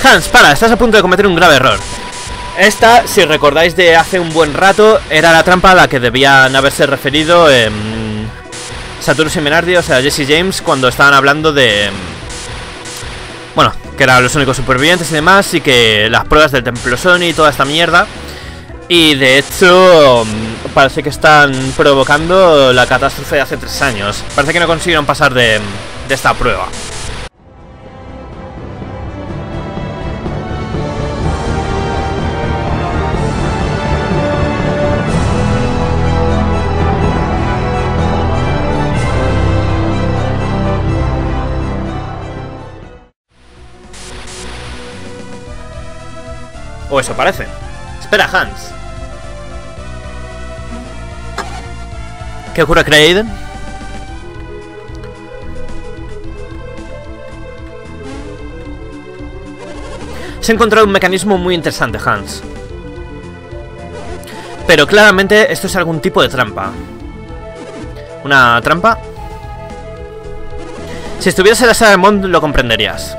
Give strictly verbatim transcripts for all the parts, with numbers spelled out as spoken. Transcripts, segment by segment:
Hans, para, estás a punto de cometer un grave error. Esta, si recordáis de hace un buen rato, era la trampa a la que debían haberse referido eh, Saturnus y Menardi, o sea, Jesse James, cuando estaban hablando de... Bueno, que eran los únicos supervivientes y demás, y que las pruebas del Templo Sony y toda esta mierda. Y de hecho, parece que están provocando la catástrofe de hace tres años. Parece que no consiguieron pasar de, de esta prueba. O eso parece. Espera, Hans. ¿Qué ocurre, Kraiden? Se ha encontrado un mecanismo muy interesante, Hans. Pero claramente esto es algún tipo de trampa. ¿Una trampa? Si estuvieras en la sala de Mond lo comprenderías.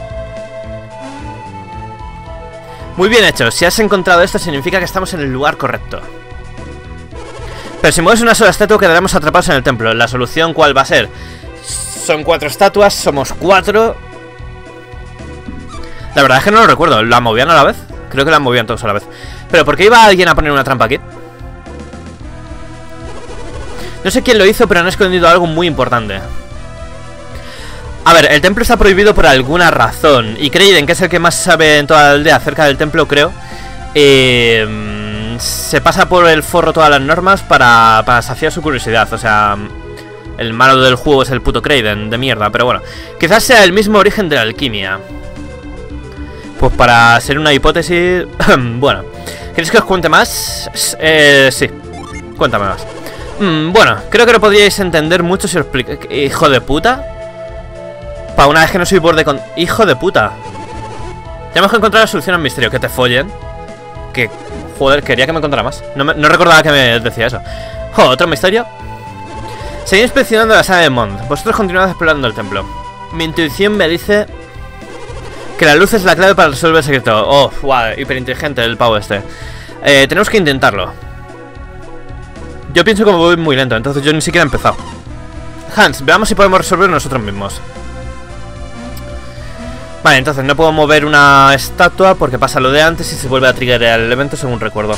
Muy bien hecho, si has encontrado esto significa que estamos en el lugar correcto. Pero si mueves una sola estatua quedaremos atrapados en el templo. ¿La solución cuál va a ser? Son cuatro estatuas, somos cuatro. La verdad es que no lo recuerdo, ¿la movían a la vez? Creo que la movían todos a la vez. ¿Pero por qué iba alguien a poner una trampa aquí? No sé quién lo hizo, pero han escondido algo muy importante. A ver, el templo está prohibido por alguna razón. Y Kraiden, que es el que más sabe en toda la aldea acerca del templo, creo, eh, se pasa por el forro todas las normas para, para saciar su curiosidad. O sea, el malo del juego es el puto Kraiden de mierda. Pero bueno, quizás sea el mismo origen de la alquimia. Pues para ser una hipótesis... Bueno, ¿queréis que os cuente más? Eh, sí, cuéntame más. mm, Bueno, creo que lo podríais entender mucho si os explico. Hijo de puta. Para una vez que no soy borde con... Hijo de puta. Tenemos que encontrar la solución al misterio. Que te follen. Que... Joder, quería que me contara más. No, me... no recordaba que me decía eso. Joder, otro misterio. Seguid inspeccionando la sala de Mond. Vosotros continuad explorando el templo. Mi intuición me dice que la luz es la clave para resolver el secreto. Oh, wow, hiperinteligente el pavo este. eh, Tenemos que intentarlo. Yo pienso que voy muy lento, entonces yo ni siquiera he empezado. Hans, veamos si podemos resolver nosotros mismos. Vale, entonces no puedo mover una estatua porque pasa lo de antes y se vuelve a triggerear el evento según recuerdo.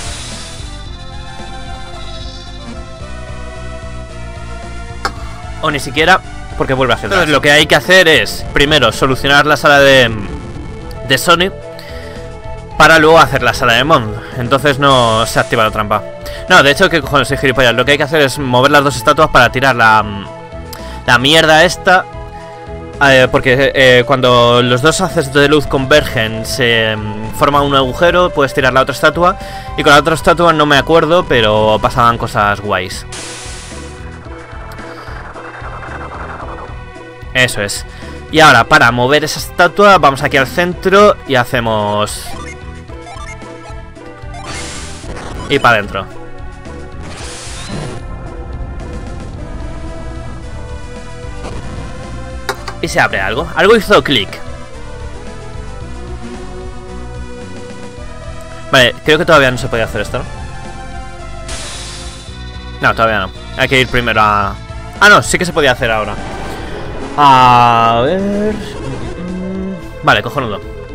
O ni siquiera porque vuelve a hacer. Entonces lo que hay que hacer es primero solucionar la sala de, de Sony para luego hacer la sala de Mond. Entonces no se activa la trampa. No, de hecho, que cojones, soy gilipollas. Lo que hay que hacer es mover las dos estatuas para tirar la, la mierda esta. Eh, porque eh, cuando los dos haces de luz convergen se um, forma un agujero, puedes tirar la otra estatua. Y con la otra estatua no me acuerdo, pero pasaban cosas guays. Eso es. Y ahora para mover esa estatua vamos aquí al centro y hacemos... Y para adentro. Y se abre algo. Algo hizo clic. Vale, creo que todavía no se podía hacer esto, ¿no? No, todavía no. Hay que ir primero a... Ah, no, sí que se podía hacer ahora. A ver... Vale, cojonudo.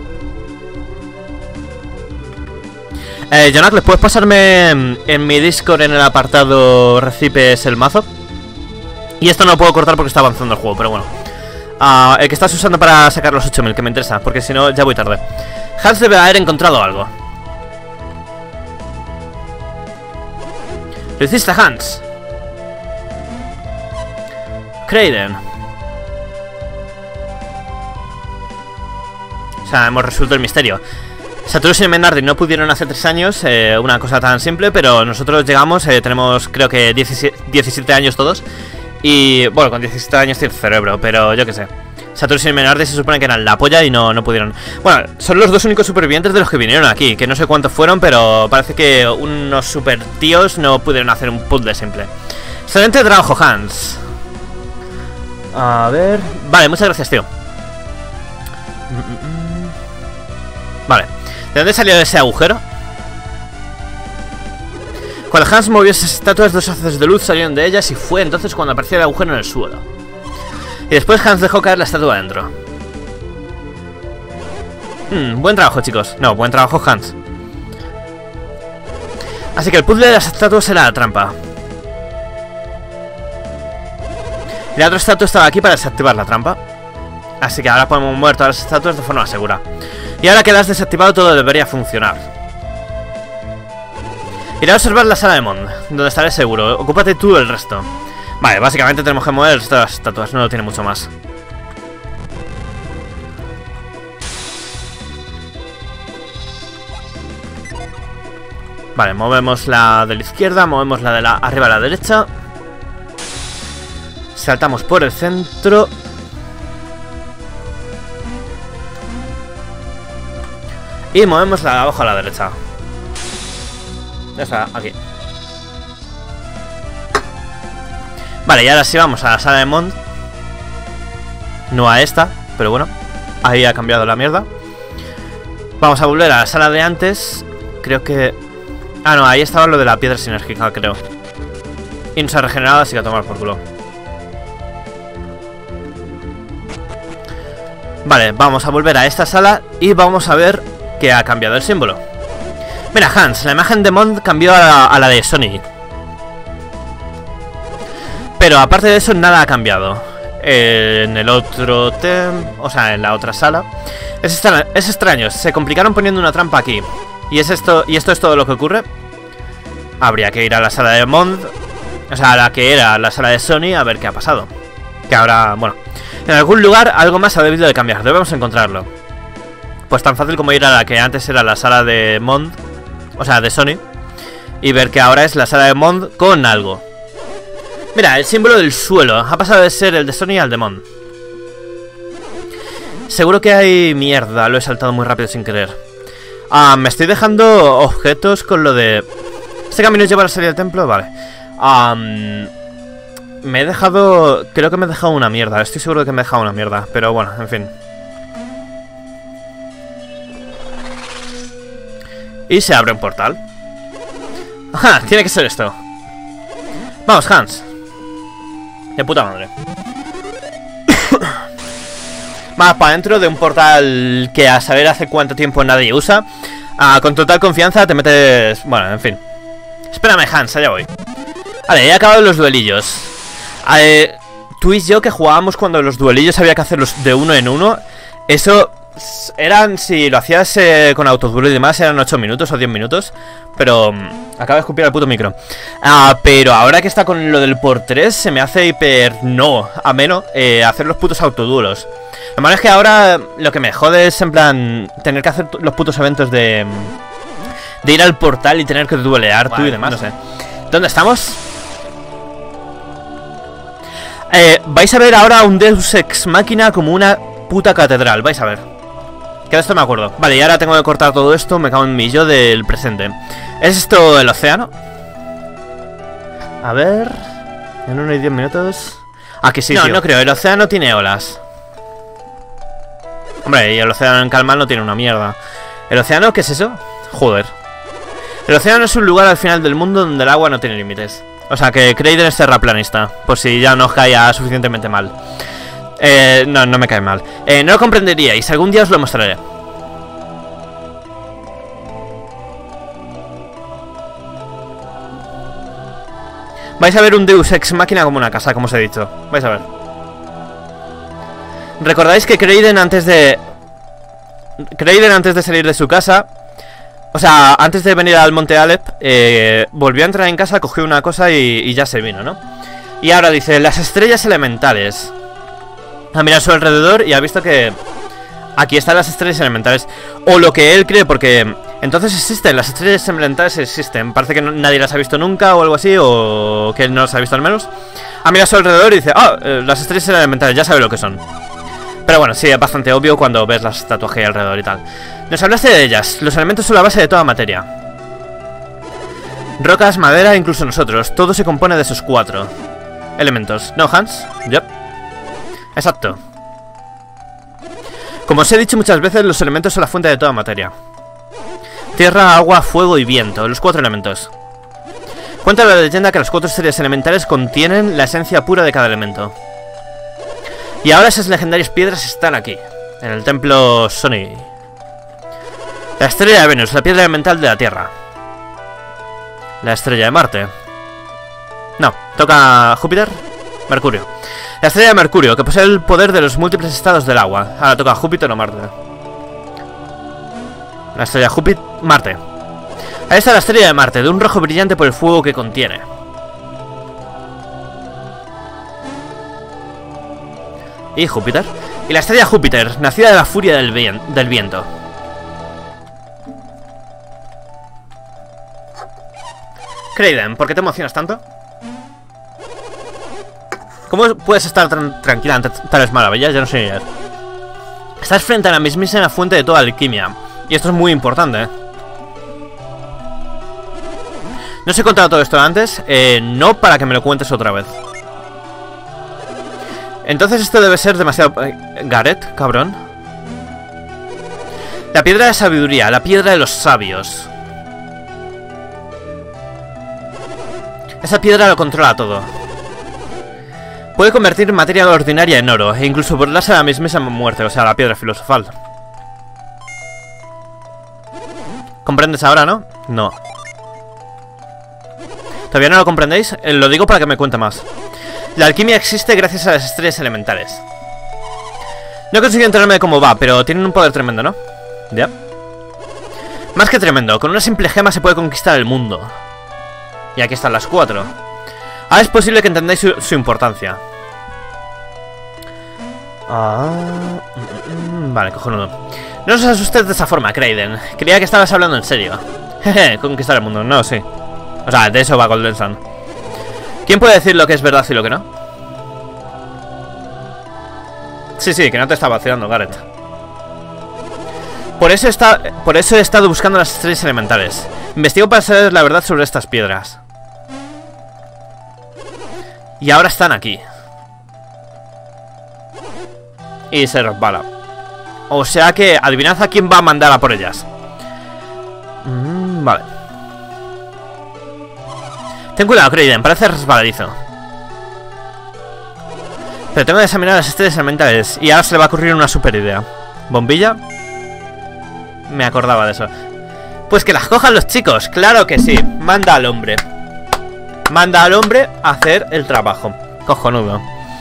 Eh, Jonak, ¿les puedes pasarme en, en mi Discord en el apartado recipes el mazo? Y esto no lo puedo cortar porque está avanzando el juego, pero bueno. Uh, el que estás usando para sacar los ocho mil, que me interesa, porque si no ya voy tarde. Hans debe haber encontrado algo. Lo hiciste, Hans. Kraiden. O sea, hemos resuelto el misterio. Saturnus y Menardi no pudieron hace tres años, eh, una cosa tan simple, pero nosotros llegamos, eh, tenemos creo que diecisiete años todos. Y bueno, con diecisiete años tiene cerebro, pero yo qué sé. Saturnus y Menardi se supone que eran la polla y no, no pudieron. Bueno, son los dos únicos supervivientes de los que vinieron aquí, que no sé cuántos fueron, pero parece que unos super tíos no pudieron hacer un puzzle simple. Excelente trabajo, Hans. A ver... Vale, muchas gracias, tío. Vale. ¿De dónde salió ese agujero? Cuando Hans movió esas estatuas, dos haces de luz salieron de ellas y fue entonces cuando apareció el agujero en el suelo. Y después Hans dejó caer la estatua adentro. Hmm, buen trabajo, chicos. No, buen trabajo, Hans. Así que el puzzle de las estatuas era la trampa. Y la otra estatua estaba aquí para desactivar la trampa. Así que ahora podemos mover todas las estatuas de forma segura. Y ahora que las has desactivado, todo debería funcionar. Iré a observar la sala de Mond, donde estaré seguro. Ocúpate tú el resto. Vale, básicamente tenemos que mover el resto de las estatuas. No lo tiene mucho más. Vale, movemos la de la izquierda, movemos la de la arriba a la derecha. Saltamos por el centro. Y movemos la de abajo a la derecha. Esa, aquí. Vale, y ahora sí vamos a la sala de Mond. No a esta, pero bueno. Ahí ha cambiado la mierda. Vamos a volver a la sala de antes. Creo que... Ah, no, ahí estaba lo de la piedra sinérgica, creo. Y no se ha regenerado, así que a tomar por culo. Vale, vamos a volver a esta sala y vamos a ver que ha cambiado el símbolo. Mira, Hans, la imagen de Mond cambió a la, a la de Sony. Pero aparte de eso, nada ha cambiado. Eh, en el otro tem... O sea, en la otra sala. Es, extra... es extraño, se complicaron poniendo una trampa aquí. ¿Y, es esto... ¿Y esto es todo lo que ocurre? Habría que ir a la sala de Mond. O sea, a la que era la sala de Sony, a ver qué ha pasado. Que ahora, bueno, en algún lugar algo más ha debido de cambiar, debemos encontrarlo. Pues tan fácil como ir a la que antes era la sala de Mond. O sea, de Sony. Y ver que ahora es la sala de Mond con algo. Mira, el símbolo del suelo ha pasado de ser el de Sony al de Mond. Seguro que hay mierda, lo he saltado muy rápido sin querer. Ah, me estoy dejando objetos con lo de... ¿Este camino lleva a la salida del templo? Vale. Um, me he dejado... Creo que me he dejado una mierda. Estoy seguro de que me he dejado una mierda. Pero bueno, en fin. Y se abre un portal. ¡Ajá! Tiene que ser esto. Vamos, Hans. De puta madre. Más para adentro de un portal que a saber hace cuánto tiempo nadie usa. Ah, con total confianza te metes... Bueno, en fin. Espérame, Hans, allá voy. Vale, he acabado los duelillos. Eh, tú y yo que jugábamos cuando los duelillos había que hacerlos de uno en uno. Eso... Eran, si lo hacías eh, con autoduelo y demás, eran ocho minutos o diez minutos. Pero um, acabo de escupir al puto micro. Ah, pero ahora que está con lo del por tres, se me hace hiper no ameno eh, hacer los putos autoduelos. Lo malo es que ahora lo que me jode es en plan tener que hacer los putos eventos de De ir al portal y tener que duelear vale, tú y demás, no sé. ¿Dónde estamos? Eh, vais a ver ahora un Deus Ex Machina como una puta catedral, vais a ver. Que de esto me acuerdo. Vale, y ahora tengo que cortar todo esto. Me cago en mi yo del presente. ¿Es esto el océano? A ver... En uno y diez minutos... Aquí sí, no, tío. No creo, el océano tiene olas. Hombre, y el océano en calma no tiene una mierda. ¿El océano qué es eso? Joder. El océano es un lugar al final del mundo donde el agua no tiene límites. O sea que Kraiden es terraplanista. Por si ya no os caía suficientemente mal. Eh, no, no me cae mal. Eh, no lo comprenderíais, algún día os lo mostraré. Vais a ver un Deus Ex Machina como una casa, como os he dicho. Vais a ver. ¿Recordáis que Kraiden antes de... Kraiden antes de salir de su casa... O sea, antes de venir al Monte Alep, eh, volvió a entrar en casa, cogió una cosa y, y ya se vino, ¿no? Y ahora dice, las estrellas elementales. Ha mirado a su alrededor y ha visto que aquí están las estrellas elementales. O lo que él cree, porque entonces existen, las estrellas elementales existen. Parece que no, nadie las ha visto nunca o algo así, o que él no las ha visto al menos. Ha mirado a su alrededor y dice, ah, oh, las estrellas elementales, ya sabe lo que son. Pero bueno, sí, es bastante obvio cuando ves las estatuas que hay alrededor y tal. Nos hablaste de ellas, los elementos son la base de toda materia. Rocas, madera, incluso nosotros, todo se compone de esos cuatro elementos. ¿No, Hans? Yep. Exacto. Como os he dicho muchas veces, los elementos son la fuente de toda materia. Tierra, agua, fuego y viento, los cuatro elementos. Cuenta la leyenda que las cuatro series elementales contienen la esencia pura de cada elemento. Y ahora esas legendarias piedras están aquí, en el templo Sony. La estrella de Venus, la piedra elemental de la Tierra. La estrella de Marte. No, toca Júpiter, Mercurio. La estrella de Mercurio, que posee el poder de los múltiples estados del agua. Ahora toca Júpiter o Marte. La estrella Júpiter, Marte. Ahí está la estrella de Marte, de un rojo brillante por el fuego que contiene. ¿Y Júpiter? Y la estrella Júpiter, nacida de la furia del, vien del viento. Kraiden, ¿por qué te emocionas tanto? ¿Cómo puedes estar tan tranquila ante tales maravillas? Ya no sé. Estás frente a la mismísima fuente de toda alquimia. Y esto es muy importante, ¿eh? No os he contado todo esto antes. Eh, no para que me lo cuentes otra vez. Entonces esto debe ser demasiado... Eh, Gareth, cabrón. La piedra de sabiduría, la piedra de los sabios. Esa piedra lo controla todo. Puede convertir materia ordinaria en oro, e incluso burlarse a la mismísima muerte, o sea, la piedra filosofal. ¿Comprendes ahora, no? No. ¿Todavía no lo comprendéis? Eh, lo digo para que me cuente más. La alquimia existe gracias a las estrellas elementales. No consigo enterarme de cómo va, pero tienen un poder tremendo, ¿no? Ya. Más que tremendo, con una simple gema se puede conquistar el mundo. Y aquí están las cuatro. Ahora es posible que entendáis su, su importancia. Ah, mm, mm, vale, cojonudo. No os asustes de esa forma, Kraiden. Creía que estabas hablando en serio. Jeje, conquistar el mundo, no, sí. O sea, de eso va Golden Sun. ¿Quién puede decir lo que es verdad y lo que no? Sí, sí, que no te está vacilando, Gareth. Por eso, está, por eso he estado buscando las estrellas elementales. Investigo para saber la verdad sobre estas piedras. Y ahora están aquí. Y se resbala. O sea que adivinad a quién va a mandar a por ellas. Mm, vale. Ten cuidado, Kraiden, parece resbaladizo. Pero tengo que examinar las estrellas elementales. Y ahora se le va a ocurrir una super idea. ¿Bombilla? Me acordaba de eso. Pues que las cojan los chicos, claro que sí. Manda al hombre. Manda al hombre a hacer el trabajo. Cojonudo.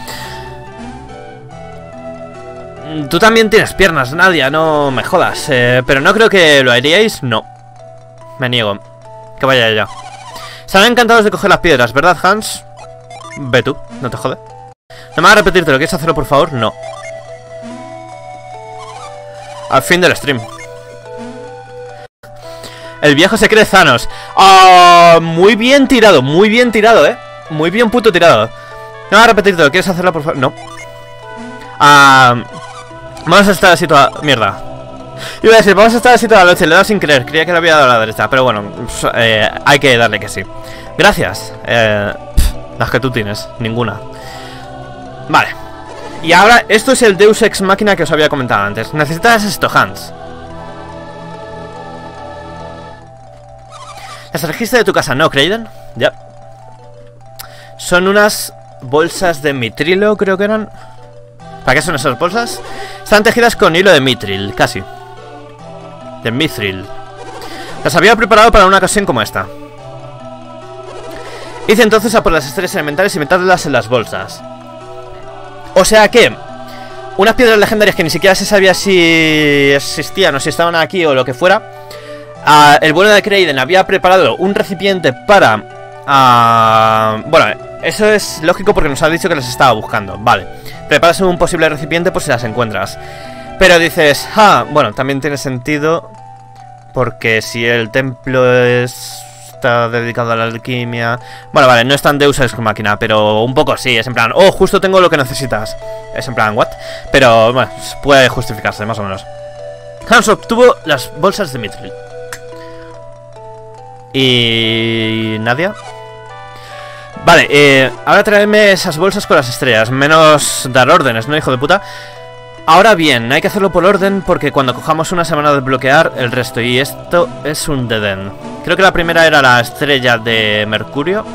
Tú también tienes piernas, Nadia, no me jodas. eh, Pero no creo que lo haríais. No. Me niego. Que vaya ya. Estarán encantados de coger las piedras, ¿verdad, Hans? Ve tú, no te jode. No me hagas repetírtelo, ¿quieres hacerlo por favor? No. Al fin del stream. El viejo se cree Thanos. Oh, muy bien tirado, muy bien tirado, eh. Muy bien puto tirado. No me hagas repetírtelo, ¿quieres hacerlo por favor? No. Ah... Vamos a estar así toda... Mierda. Iba a decir, vamos a estar así toda la noche. Le he dado sin querer, creía que le había dado a la derecha. Pero bueno, eh, hay que darle que sí. Gracias. eh, pff, Las que tú tienes, ninguna. Vale. Y ahora, esto es el Deus Ex Machina que os había comentado antes. Necesitas esto, Hans. ¿Las trajiste de tu casa, no, Kraiden? Ya. Son unas bolsas de mitrilo, creo que eran. ¿Para qué son esas bolsas? Están tejidas con hilo de mitril, casi. De mithril. Las había preparado para una ocasión como esta. Hice entonces a por las estrellas elementales y meterlas en las bolsas. O sea que unas piedras legendarias que ni siquiera se sabía si existían o si estaban aquí o lo que fuera. uh, El bueno de Kraiden había preparado un recipiente para... Uh, bueno, eso es lógico porque nos ha dicho que las estaba buscando. Vale, preparas un posible recipiente por si las encuentras. Pero dices, ah, bueno, también tiene sentido porque si el templo es... está dedicado a la alquimia... Bueno, vale, no es tan Deus Ex Machina, pero un poco sí, es en plan, oh, justo tengo lo que necesitas. Es en plan, what? Pero, bueno, puede justificarse, más o menos. Hans obtuvo las bolsas de mithril. ¿Y... Nadia? Vale, eh, ahora traedme esas bolsas con las estrellas. Menos dar órdenes, ¿no, hijo de puta? Ahora bien, hay que hacerlo por orden porque cuando cojamos una se van a desbloquear el resto. Y esto es un dead end. Creo que la primera era la estrella de Mercurio.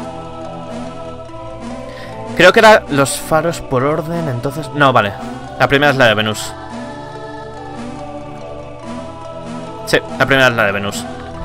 Creo que eran los faros por orden, entonces... No, vale. La primera es la de Venus. Sí, la primera es la de Venus.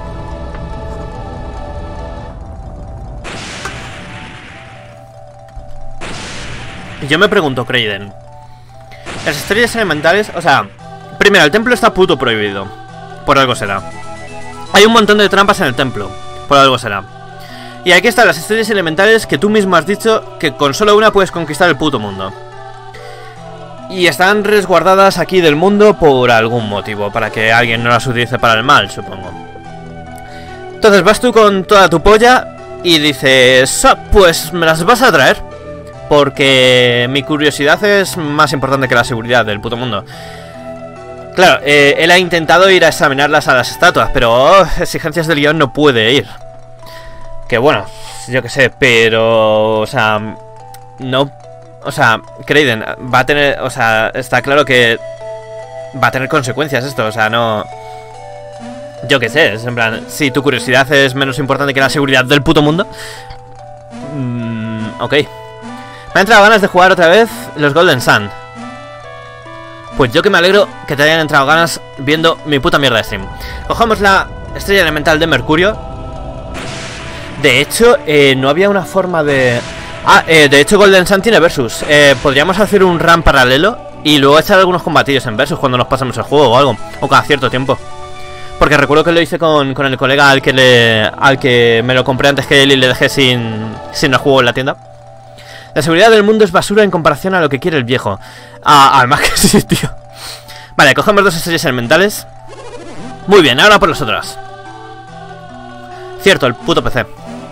Y yo me pregunto, Kraiden, las estrellas elementales... O sea, primero, el templo está puto prohibido. Por algo será. Hay un montón de trampas en el templo. Por algo será. Y aquí están las estrellas elementales que tú mismo has dicho que con solo una puedes conquistar el puto mundo. Y están resguardadas aquí del mundo por algún motivo, para que alguien no las utilice para el mal, supongo. Entonces vas tú con toda tu polla y dices, ah, pues me las vas a traer, porque mi curiosidad es más importante que la seguridad del puto mundo. Claro, eh, él ha intentado ir a examinarlas a las estatuas, pero oh, exigencias del guión no puede ir. Que bueno, yo que sé, pero... O sea, no... O sea, Kraiden va a tener... O sea, está claro que va a tener consecuencias esto, o sea, no... Yo qué sé, es en plan... Si tu curiosidad es menos importante que la seguridad del puto mundo... Mmm, ok. Me han entrado ganas de jugar otra vez los Golden Sun. Pues yo que me alegro que te hayan entrado ganas viendo mi puta mierda de stream. Cojamos la estrella elemental de Mercurio. De hecho, eh, no había una forma de... Ah, eh, de hecho Golden Sun tiene Versus. eh, Podríamos hacer un run paralelo y luego echar algunos combatillos en Versus cuando nos pasemos el juego o algo, o cada cierto tiempo. Porque recuerdo que lo hice con, con el colega al que le al que me lo compré antes que él y le dejé sin, sin el juego en la tienda. La seguridad del mundo es basura en comparación a lo que quiere el viejo. Ah, además que sí, tío. Vale, cogemos dos estrellas elementales. Muy bien, ahora por las otras. Cierto, el puto P C.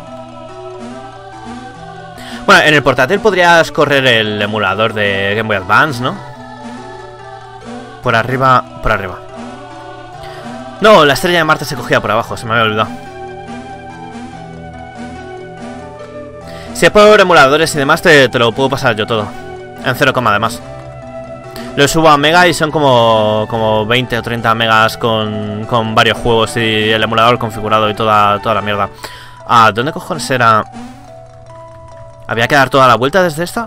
Bueno, en el portátil podrías correr el emulador de Game Boy Advance, ¿no? Por arriba, por arriba. No, la estrella de Marte se cogía por abajo, se me había olvidado. Si es por emuladores y demás, te, te lo puedo pasar yo todo. En cero, además. Lo subo a Mega y son como, como veinte o treinta megas con, con varios juegos y el emulador configurado y toda, toda la mierda. Ah, ¿dónde cojones era...? ¿Había que dar toda la vuelta desde esta?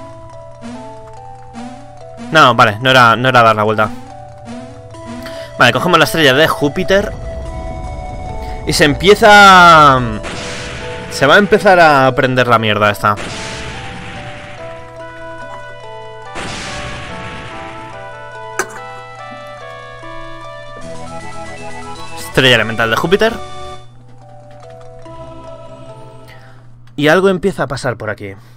No, vale, no era, no era dar la vuelta. Vale, cogemos la estrella de Júpiter. Y se empieza... Se va a empezar a prender la mierda esta. Estrella elemental de Júpiter. Y algo empieza a pasar por aquí.